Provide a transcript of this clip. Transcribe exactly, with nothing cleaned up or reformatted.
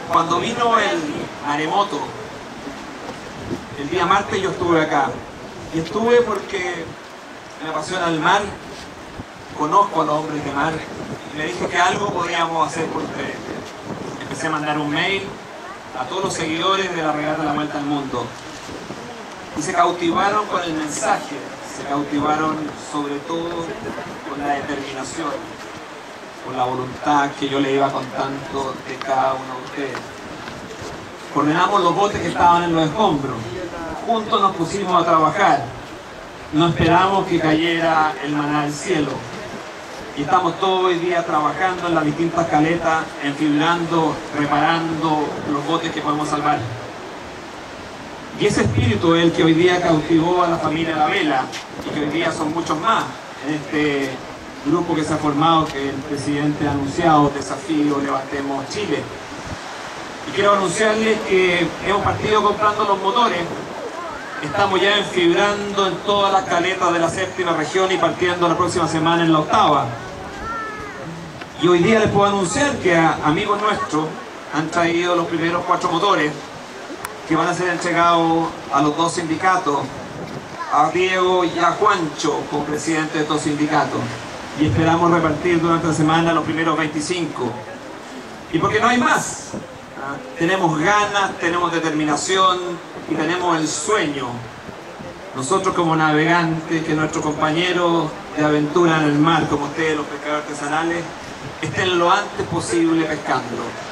Cuando vino el maremoto, el día martes yo estuve acá. Y estuve porque me apasiona el mar, conozco a los hombres de mar, y le dije que algo podríamos hacer por ustedes. Empecé a mandar un mail a todos los seguidores de la Regata La Vuelta al Mundo. Y se cautivaron con el mensaje, se cautivaron sobre todo con la determinación, con la voluntad que yo le iba contando de cada uno de ustedes. Coordinamos los botes que estaban en los escombros, juntos nos pusimos a trabajar, no esperamos que cayera el maná del cielo. Y estamos todo el día trabajando en las distintas caletas, enfibrando, reparando los botes que podemos salvar. Y ese espíritu es el que hoy día cautivó a la familia La Vela, y que hoy día son muchos más en este grupo que se ha formado, que el presidente ha anunciado, Desafío Levantemos Chile. Y quiero anunciarles que hemos partido comprando los motores, estamos ya enfibrando en todas las caletas de la séptima región y partiendo la próxima semana en la octava. Y hoy día les puedo anunciar que a amigos nuestros han traído los primeros cuatro motores que van a ser entregados a los dos sindicatos, a Diego y a Juancho, como presidente de estos sindicatos. Y esperamos repartir durante la semana los primeros veinticinco. Y porque no hay más. Tenemos ganas, tenemos determinación y tenemos el sueño. Nosotros como navegantes, que nuestros compañeros de aventura en el mar, como ustedes los pescadores artesanales, estén lo antes posible pescando.